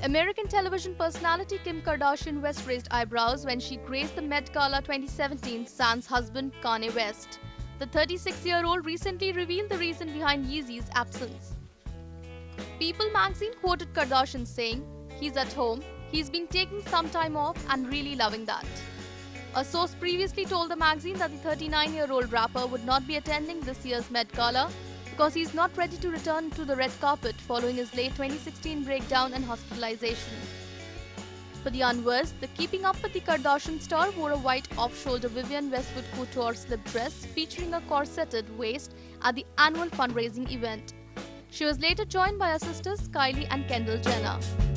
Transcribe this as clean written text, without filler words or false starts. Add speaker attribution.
Speaker 1: American television personality Kim Kardashian West raised eyebrows when she graced the Met Gala 2017 sans husband Kanye West. The 36-year-old recently revealed the reason behind Yeezy's absence. People magazine quoted Kardashian saying, "He's at home, he's been taking some time off and really loving that." A source previously told the magazine that the 39-year-old rapper would not be attending this year's Met Gala because he's not ready to return to the red carpet following his late 2016 breakdown and hospitalization. For the unversed, the Keeping Up with the Kardashian star wore a white off-shoulder Vivienne Westwood Couture slip dress featuring a corseted waist at the annual fundraising event. She was later joined by her sisters Kylie and Kendall Jenner.